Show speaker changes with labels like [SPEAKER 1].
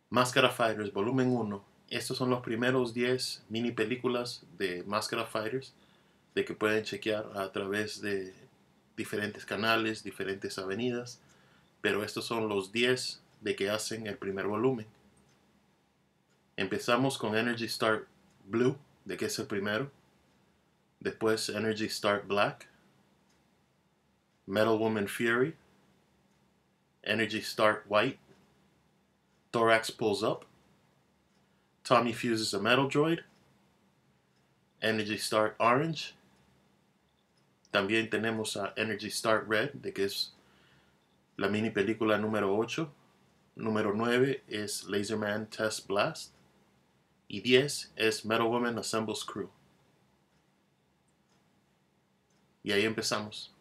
[SPEAKER 1] Mascara Fighters Volumen 1. Estos son los primeros 10 mini películas de Mascara Fighters de que pueden chequear a través de diferentes canales, diferentes avenidas, pero estos son los 10 de que hacen el primer volumen. Empezamos con Energy Start Blue, de que es el primero. Después Energy Start Black, Metal Woman Fury, Energy Start White, Thorax Pulls Up, Tommy Fuses a Metal Droid, Energy Start Orange. También tenemos a Energy Start Red, de que es la mini película número 8. Número 9 es Laserman Test Blast. Y 10 es Metal Woman Assembles Crew. Y ahí empezamos.